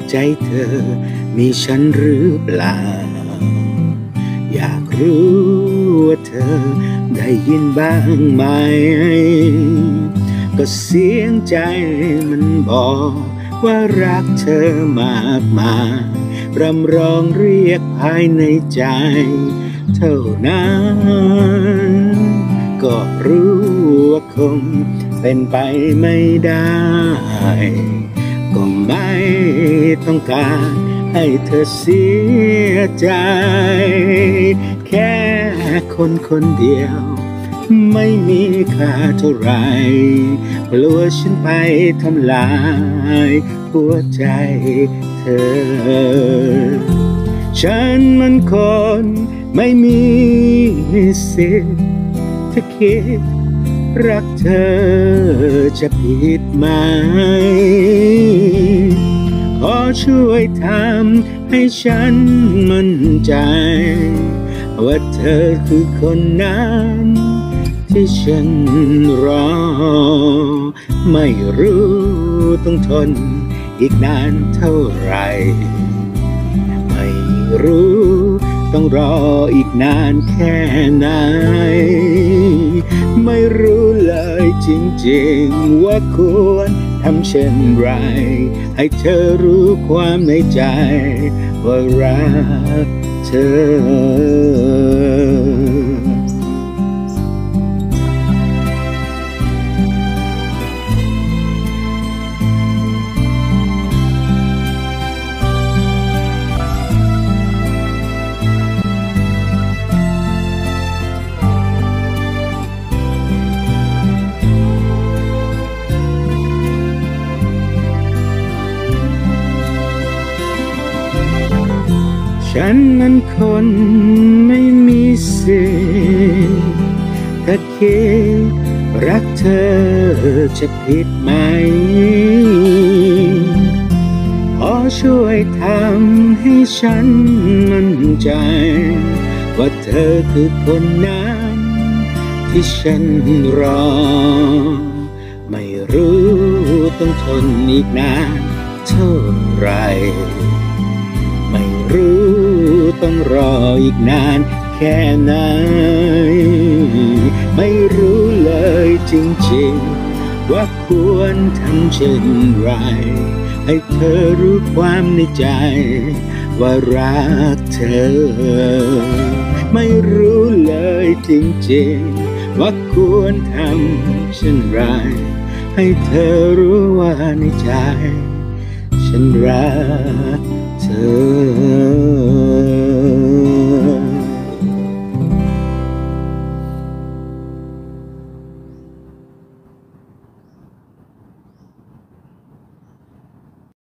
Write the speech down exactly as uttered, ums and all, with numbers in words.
ใจเธอมีฉันหรือเปล่าอยากรู้ว่าเธอได้ยินบ้างไหมก็เสียงใจมันบอกว่ารักเธอมากมายรำร้องเรียกภายในใจเท่านั้นก็รู้ว่าคงเป็นไปไม่ได้ก็ไม่ต้องการให้เธอเสียใจแค่คนคนเดียวไม่มีค่าเท่าไรกลัวฉันไปทำลายหัวใจเธอฉันมันคนไม่มีสิทธิ์ถ้าคิดรักเธอจะผิดไหมขอช่วยทำให้ฉันมั่นใจว่าเธอคือคนนั้นที่ฉันรอไม่รู้ต้องทนอีกนานเท่าไหร่ไม่รู้ต้องรออีกนานแค่ไหนไม่รู้เลยจริงๆว่าควรทำเช่นไรให้เธอรู้ความในใจว่ารักเธอฉันนั้นคนไม่มีสิทธิ์ถ้าคิดรักเธอจะผิดไหมขอช่วยทำให้ฉันมั่นใจว่าเธอคือคนนั้นที่ฉันรอไม่รู้ต้องทนอีกนานเท่าไรไม่รู้ต้องรออีกนานแค่ไหนไม่รู้เลยจริงๆว่าควรทำเช่นไรให้เธอรู้ความในใจว่ารักเธอไม่รู้เลยจริงๆว่าควรทำเช่นไรให้เธอรู้ว่าในใจฉันรักเธอ